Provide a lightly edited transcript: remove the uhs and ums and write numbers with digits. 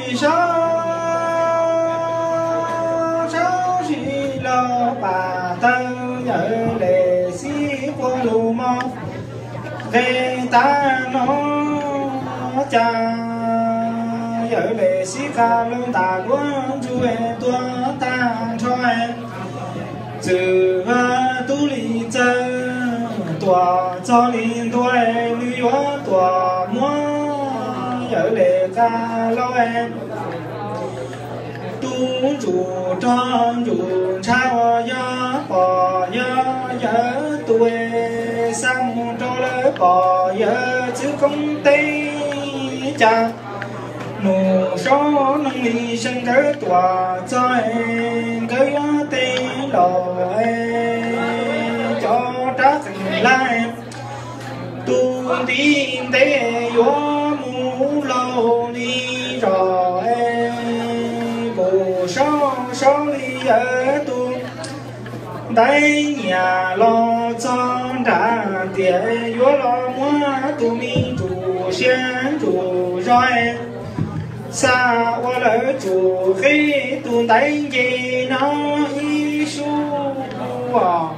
sao chỉ lo bà thân nhớ lệ sĩ qua lù mò về ta nó cha nhớ lệ sĩ ca lương ta quân chú em tua ta cho em từ tu lý chân tòa cho linh tuổi lý hóa tòa mua nhớ lệ ca lo em tu chủ tròn chủ trao gió bỏ gió gió tuổi sang cho lỡ bỏ gió chứ không tây cha nụ số nông lý sinh cái tòa cho em cái tây lò em cho trác lại tu tin tế vô mũ lâu đi rồi bồ số đi ở tu đây nhà lo cho trả tiền vô lo mua tu mi chủ sen chủ rồi xa qua lỡ chủ khi tu tay gì nó ý su